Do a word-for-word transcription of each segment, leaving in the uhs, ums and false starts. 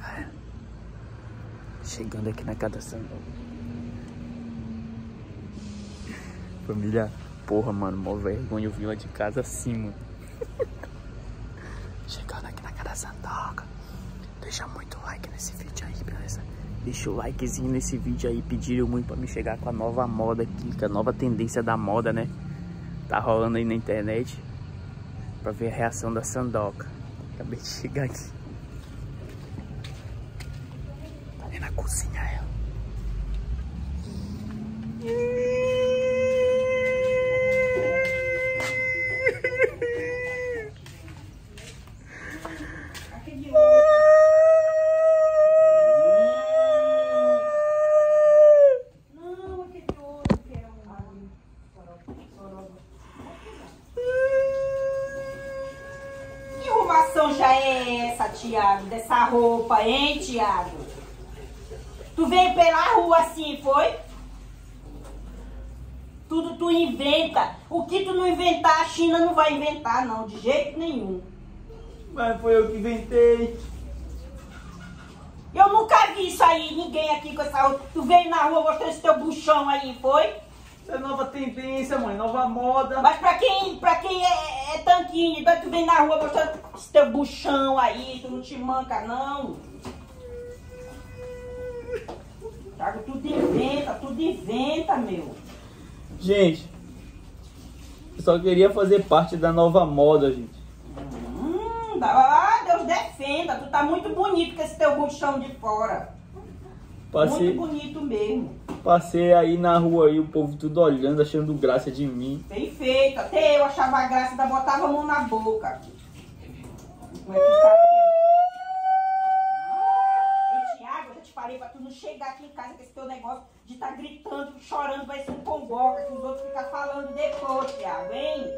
Chegando aqui na casa da Sandoca. Família, porra, mano, mó vergonha, eu vim lá de casa assim, mano. Chegando aqui na casa da Sandoca. Deixa muito like nesse vídeo aí, beleza? Deixa o likezinho nesse vídeo aí. Pediram muito pra me chegar com a nova moda aqui, com a nova tendência da moda, né? Tá rolando aí na internet. Pra ver a reação da Sandoca. Acabei de chegar aqui. Tá ali na cozinha ela. Já é essa, Thiago, dessa roupa, hein, Thiago? Tu veio pela rua assim, foi? Tudo tu inventa. O que tu não inventar, a China não vai inventar, não, de jeito nenhum. Mas foi eu que inventei. Eu nunca vi isso aí, ninguém aqui com essa roupa. Tu veio na rua mostrando esse teu buchão aí, foi? Isso é nova tendência, mãe, nova moda. Mas pra quem, pra quem é, é tanquinho, então tu vem na rua mostrando esse teu buchão aí, tu não te manca, não. Thiago, tudo inventa, tudo inventa, meu. Gente, eu só queria fazer parte da nova moda, gente. Hum, ah, Deus defenda, tu tá muito bonito com esse teu buchão de fora. Passei, muito bonito mesmo. Passei aí na rua aí, o povo tudo olhando, achando graça de mim. Bem feito, até eu achava graça, ainda botava a mão na boca. Como é que o cara... Ei, Thiago, eu já te falei pra tu não chegar aqui em casa com esse teu negócio de estar tá gritando, chorando, vai ser um pomboca, que os outros ficam falando depois, Thiago, hein?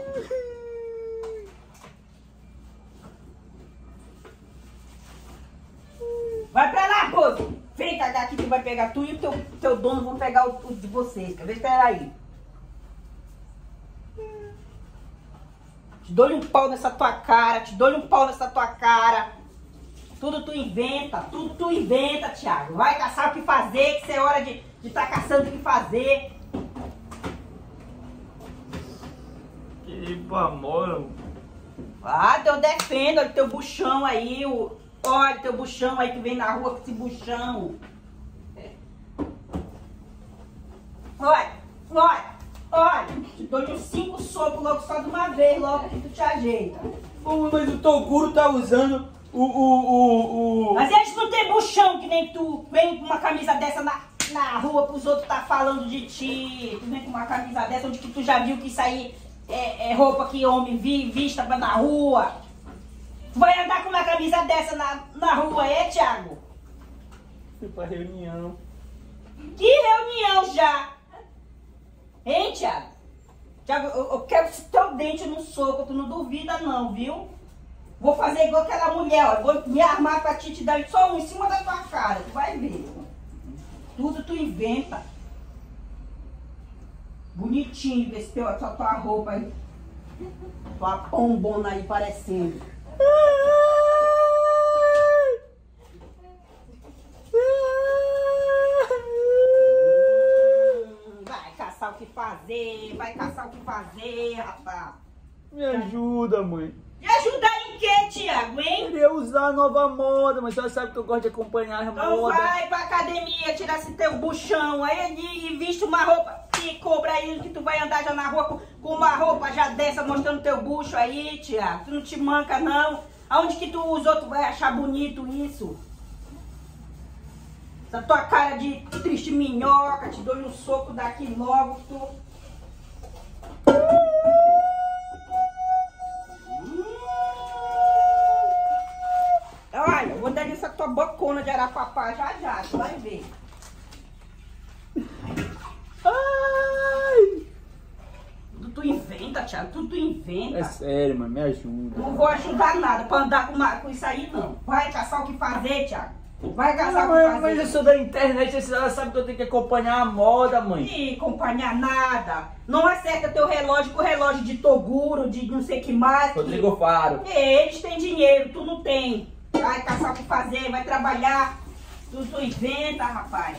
Vai pra lá, Bozo! Vem cagar aqui que vai pegar tu e o teu, teu dono vão pegar o, o de vocês. Quer ver? Espera aí. Te dou-lhe um pau nessa tua cara, te dou-lhe um pau nessa tua cara. Tudo tu inventa, tudo tu inventa, Thiago. Vai caçar o que fazer, que isso é hora de estar tá caçando o que fazer. Que amor. Ah, eu defendo, olha o teu buchão aí, o... Olha teu buchão aí que vem na rua com esse buchão. Olha, olha, olha. Te dou uns cinco socos logo só de uma vez, logo que tu te ajeita. Oh, mas o Toguro tá usando o, o, o, o... Mas eles não tem buchão que nem tu. Vem com uma camisa dessa na, na rua pros outros tá falando de ti. Tu vem com uma camisa dessa onde que tu já viu que isso aí é, é roupa que homem vi, vista pra na rua. Tu vai andar com uma camisa dessa na, na rua, é, Thiago? Fui pra reunião. Que reunião já? Hein, Thiago? Thiago, eu, eu quero esse teu dente no soco, tu não duvida não, viu? Vou fazer igual aquela mulher, ó. Vou me armar pra ti te dar só um em cima da tua cara, tu vai ver. Tudo tu inventa. Bonitinho, esse teu, essa tua roupa aí. Tua pombona aí parecendo. Vai caçar o que fazer, vai caçar o que fazer, rapaz. Me ajuda, mãe. Me ajuda em quê, Thiago, hein? Queria usar a nova moda, mas você sabe que eu gosto de acompanhar a Então moda. vai pra academia, tirar esse teu buchão aí e viste uma roupa que cobra aí, que tu vai andar já na rua com, com uma roupa já dessa, mostrando teu bucho aí, Thiago. Tu não te manca, não. Aonde que tu, os outros vai achar bonito isso? Essa tua cara de triste minhoca, te dou um soco daqui logo, tu... Olha, eu vou dar nessa tua bocona de Arapapá já já, tu vai ver. Ai! Tudo tu inventa, Thiago, tudo tu inventa. É sério, mãe, me ajuda. Não vou ajudar nada pra andar com, uma, com isso aí, não. Vai caçar o que fazer, Thiago. Vai caçar Não, o que mãe, fazer. mas eu sou da internet, a senhora sabe que eu tenho que acompanhar a moda, mãe. Ih, acompanhar nada. Não acerta teu relógio com o relógio de Toguro, de não sei que mais. Rodrigo Faro. Que... Eles têm dinheiro, tu não tem. Vai caçar o que fazer, vai trabalhar. Tu, tu inventa, rapaz.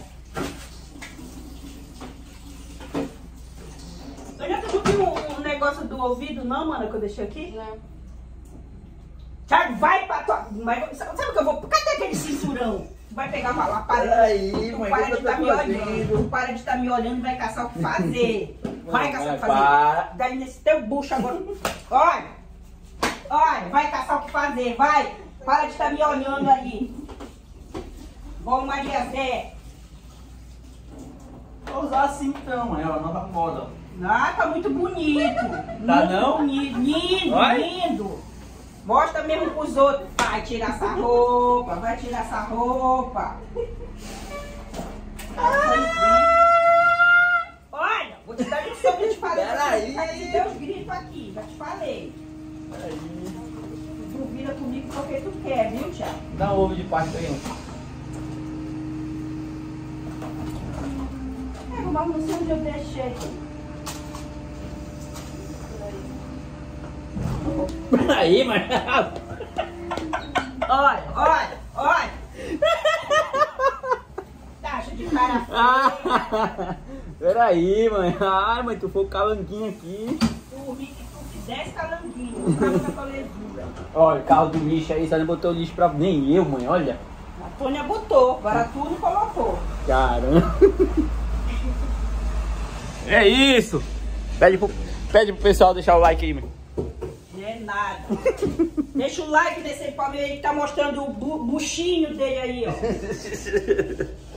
Eu já tu viu um, um negócio do ouvido, não, mano, que eu deixei aqui? Não. Thiago, vai pra tua... Mas, sabe o que eu vou... Cadê aquele cinturão? Tu vai pegar pra lá, para aí, tu mãe, para que de eu tô estar me fazendo? olhando. Tu para de estar me olhando e vai caçar o que fazer. Vai caçar o que Vai, para. fazer. Daí nesse teu bucho agora. Olha. Olha, vai caçar o que fazer, vai. Para de estar me olhando aí. Bom, Maria Zé. Vou usar assim então, mãe, ó, nova moda. Ah, tá muito bonito. Tá muito não? Bonito. Lindo, Vai? lindo. Mostra mesmo pros outros. Vai tirar essa roupa, vai tirar essa roupa. Olha, vou te dar lição que eu te falei. Peraí. Vai ter os gritos aqui, já te falei. Peraí. Tu vira comigo porque tu quer, viu, Thiago? Dá um ovo de Páscoa aí, mãe. É, mas não sei onde eu deixei. Peraí, mãe. Olha, olha, olha. Taxa de cara feia. Peraí, mãe. Ai, mãe, tu foi o calanguinho aqui. Dormi que tu fizesse calanguinho. Tava na tua lesura. Olha, carro do lixo aí, só não botou lixo pra... Nem eu, mãe, olha. A Tônia botou, agora tu não colocou. Caramba. É isso. Pede pro, pede pro pessoal deixar o like aí, mãe. Não é nada. Deixa o like nesse palmeiro aí que tá mostrando o bu buchinho dele aí, ó.